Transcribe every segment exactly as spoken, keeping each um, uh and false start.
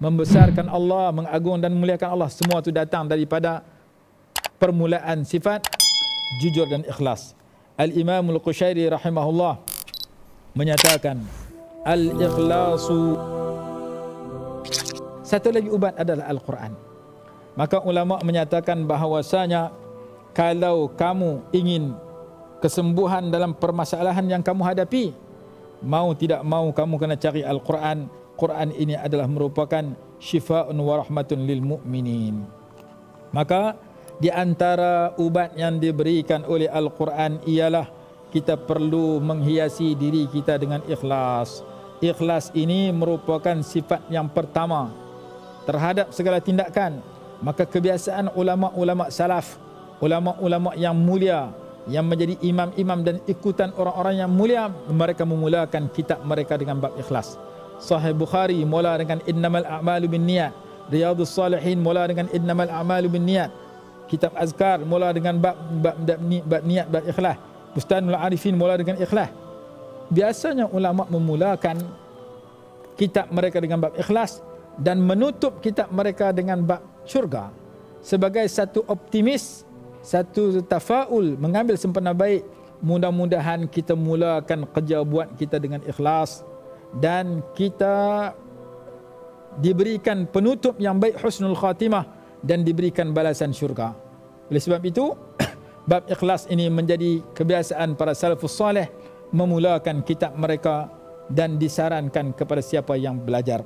membesarkan Allah, mengagung dan memuliakan Allah, semua itu datang daripada permulaan sifat jujur dan ikhlas. Al-Imam Al-Qushairi rahimahullah menyatakan al-ikhlasu, satu lagi ubat adalah Al-Quran. Maka ulama menyatakan bahawasanya kalau kamu ingin kesembuhan dalam permasalahan yang kamu hadapi, mau tidak mau kamu kena cari Al-Quran. Quran ini adalah merupakan syifa'un wa rahmatun lil mu'minin. Maka di antara ubat yang diberikan oleh Al-Quran ialah kita perlu menghiasi diri kita dengan ikhlas. Ikhlas ini merupakan sifat yang pertama terhadap segala tindakan. Maka kebiasaan ulama-ulama salaf, ulama-ulama yang mulia, yang menjadi imam-imam dan ikutan orang-orang yang mulia, mereka memulakan kitab mereka dengan bab ikhlas. Sahih Bukhari mula dengan innamal a'malu binniyat, Riyadhus Salihin mula dengan innamal a'malu binniyat, kitab azkar mula dengan bab bab, bab, bab niat, bab ikhlas. Bustanul Arifin mula dengan ikhlas. Biasanya ulama memulakan kitab mereka dengan bab ikhlas dan menutup kitab mereka dengan bab syurga sebagai satu optimis, satu tafaul, mengambil sempena baik. Mudah-mudahan kita mulakan kerja buat kita dengan ikhlas dan kita diberikan penutup yang baik, husnul khatimah, dan diberikan balasan syurga. Oleh sebab itu bab ikhlas ini menjadi kebiasaan para salafus salih memulakan kitab mereka dan disarankan kepada siapa yang belajar.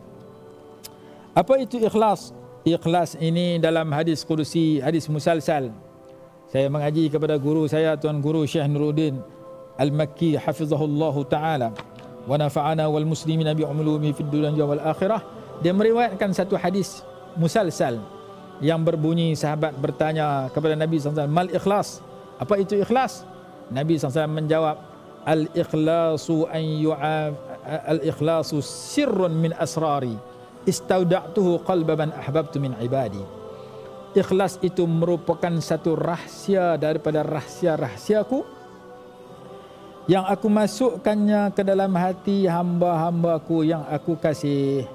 Apa itu ikhlas? Ikhlas ini dalam hadis qudusi, hadis musalsal. Saya mengaji kepada guru saya, Tuan Guru Syekh Nuruddin Al-Makki hafizahullahu ta'ala wa nafa'ana wal muslimina bi umulumi fid dunya wal akhirah. Dia meriwayatkan satu hadis musalsal yang berbunyi, sahabat bertanya kepada Nabi sallallahu alaihi wasallam, mal ikhlas? Apa itu ikhlas? Nabi sallallahu alaihi wasallam menjawab, al-ikhlasu an yu'af al-ikhlasu sirrun min asrari istauda'tuhu qalba man ahbabtu min ibadi. Ikhlas itu merupakan satu rahsia daripada rahsia-rahsiaku yang aku masukkannya ke dalam hati hamba-hambaku yang aku kasih.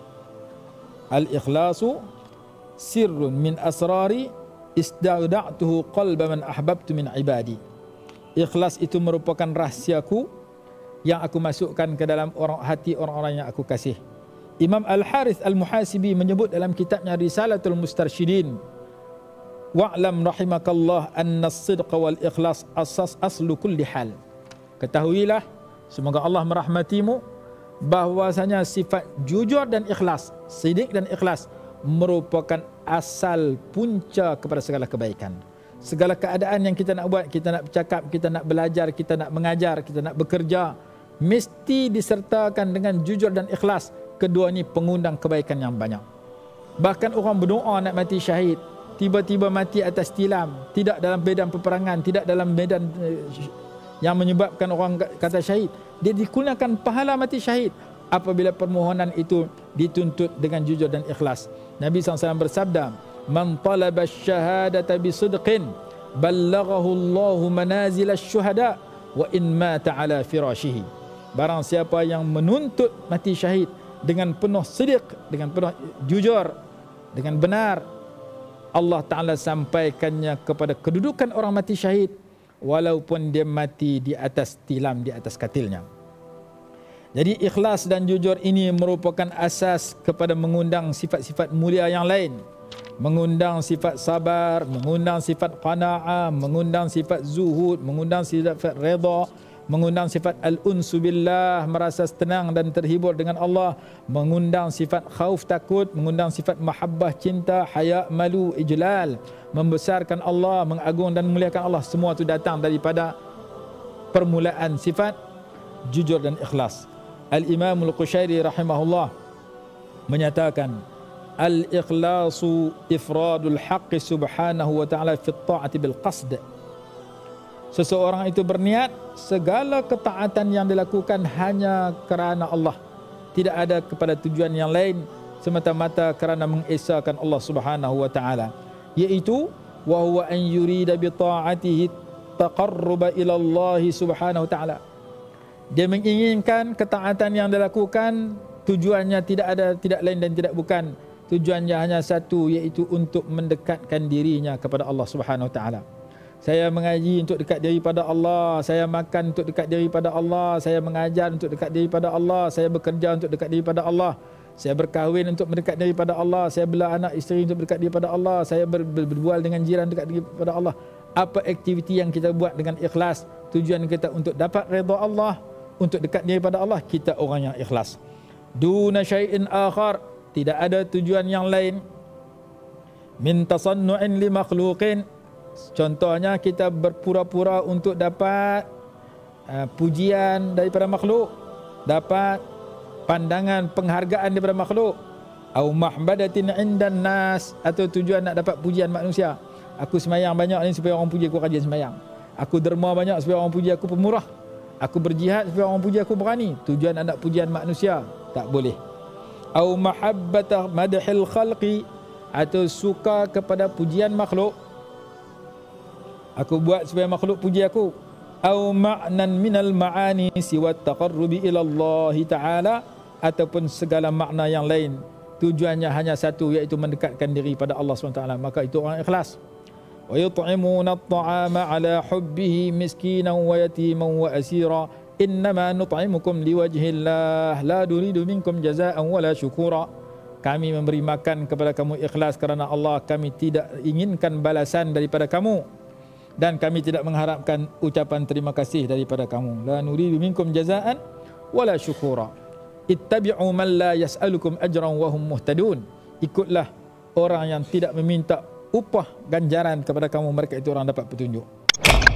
Al-ikhlasu sirrun min asrari istauda'tuhu qalba man ahbabtu min ibadi. Ikhlas itu merupakan rahsiaku yang aku masukkan ke dalam orang hati orang-orang yang aku kasih. Imam Al-Harith Al-Muhasibi menyebut dalam kitabnya Risalatul Mustarsyidin, wa'lam rahimakallah anna as-sidqa wal ikhlas asas aslu kulli hal. Ketahuilah, semoga Allah merahmatimu, bahwasanya sifat jujur dan ikhlas, sidik dan ikhlas merupakan asal punca kepada segala kebaikan. Segala keadaan yang kita nak buat, kita nak bercakap, kita nak belajar, kita nak mengajar, kita nak bekerja, mesti disertakan dengan jujur dan ikhlas. Kedua ini pengundang kebaikan yang banyak. Bahkan orang berdoa nak mati syahid, tiba-tiba mati atas tilam, tidak dalam medan peperangan, tidak dalam medan yang menyebabkan orang kata syahid, dia digunakan pahala mati syahid apabila permohonan itu dituntut dengan jujur dan ikhlas. Nabi sallallahu alaihi wasallam bersabda, man talaba syahadata bisidqin ballaghahu Allahu manazil asy-syuhada wa in mata ala firashihi. Barang siapa yang menuntut mati syahid dengan penuh sidq, dengan penuh jujur, dengan benar, Allah Ta'ala sampaikannya kepada kedudukan orang mati syahid walaupun dia mati di atas tilam, di atas katilnya. Jadi ikhlas dan jujur ini merupakan asas kepada mengundang sifat-sifat mulia yang lain. Mengundang sifat sabar, mengundang sifat qana'ah, mengundang sifat zuhud, mengundang sifat redha, mengundang sifat al-unsu billah, merasa tenang dan terhibur dengan Allah, mengundang sifat khauf takut, mengundang sifat mahabbah cinta, haya malu ijlal, membesarkan Allah, mengagung dan memuliakan Allah. Semua itu datang daripada permulaan sifat jujur dan ikhlas. Al-Imam Al-Qushairi rahimahullah menyatakan, al-ikhlasu ifradul haqqi subhanahu wa ta'ala fi ta'ati bil qasd. Seseorang itu berniat segala ketaatan yang dilakukan hanya kerana Allah, tidak ada kepada tujuan yang lain, semata-mata kerana mengesahkan Allah Subhanahu wa taala, yaitu wa huwa an yurida bi ta'atihi taqarruba ila Allah Subhanahu wa taala. Dia menginginkan ketaatan yang dilakukan tujuannya tidak ada tidak lain dan tidak bukan tujuannya hanya satu, iaitu untuk mendekatkan dirinya kepada Allah Subhanahu Wa Taala. Saya mengaji untuk dekat diri pada Allah, saya makan untuk dekat diri pada Allah, saya mengajar untuk dekat diri pada Allah, saya bekerja untuk dekat diri pada Allah, saya berkahwin untuk mendekat diri pada Allah, saya bela anak isteri untuk mendekat diri pada Allah, saya ber, ber, berbual dengan jiran dekat diri pada Allah. Apa aktiviti yang kita buat dengan ikhlas, tujuan kita untuk dapat redha Allah, untuk dekat diri pada Allah, kita orang yang ikhlas. Duna syai'in akhar, tidak ada tujuan yang lain. Min tasannu'in li makhluqin, contohnya kita berpura-pura untuk dapat uh, pujian daripada makhluk, dapat pandangan penghargaan daripada makhluk, au mahbadatin indan nas, atau tujuan nak dapat pujian manusia. Aku semayang banyak ni supaya orang puji aku rajin semayang. Aku derma banyak supaya orang puji aku pemurah. Aku berjihad supaya orang puji aku berani. Tujuan nak pujian manusia tak boleh. Au mahabbata madhil khalqi, atau suka kepada pujian makhluk. Aku buat supaya makhluk puji aku. Au ma'nan minal ma'ani siwa taqarrubi ila Allah Ta'ala, ataupun segala makna yang lain, tujuannya hanya satu, iaitu mendekatkan diri pada Allah subhanahu wa taala, maka itu orang ikhlas. Wa yut'imuna at-ta'ama ala hubbihi miskinan wa yatiman wa asira innama nut'imukum liwajhillah la nuridu minkum jazaa'an wala syukura. Kami memberi makan kepada kamu ikhlas kerana Allah, kami tidak inginkan balasan daripada kamu, dan kami tidak mengharapkan ucapan terima kasih daripada kamu. La nuridu minkum jazaa'an wala syukura. Ittabi'u man la yas'alukum ajran wa hum muhtadun. Ikutlah orang yang tidak meminta upah ganjaran kepada kamu, mereka itu orang dapat petunjuk.